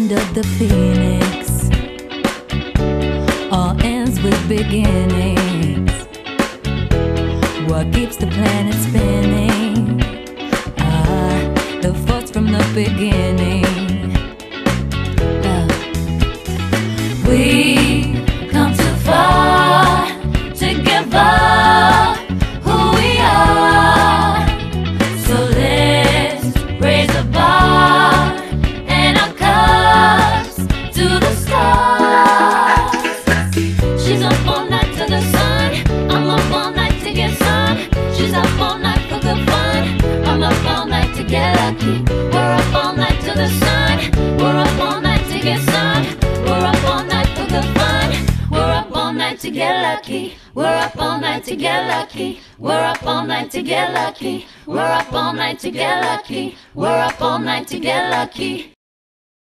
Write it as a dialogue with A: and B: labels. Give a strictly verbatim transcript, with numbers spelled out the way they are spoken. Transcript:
A: legend of the phoenix all ends with beginnings. What keeps the planet spinning? Ah, the force from the beginning. Uh, we come too far to give up who we are. So let's raise the bar and our cups to the stars. She's up all night to the sun. I'm up all night to get some. She's up all night for good fun. I'm up all night to get lucky. We're up all night to the sun. We're up all night to get some. We're up all night for good fun. We're up all night to get lucky. We're up all night to get lucky. We're up all night to get lucky. We're up all night to get lucky. We're up all night to get lucky.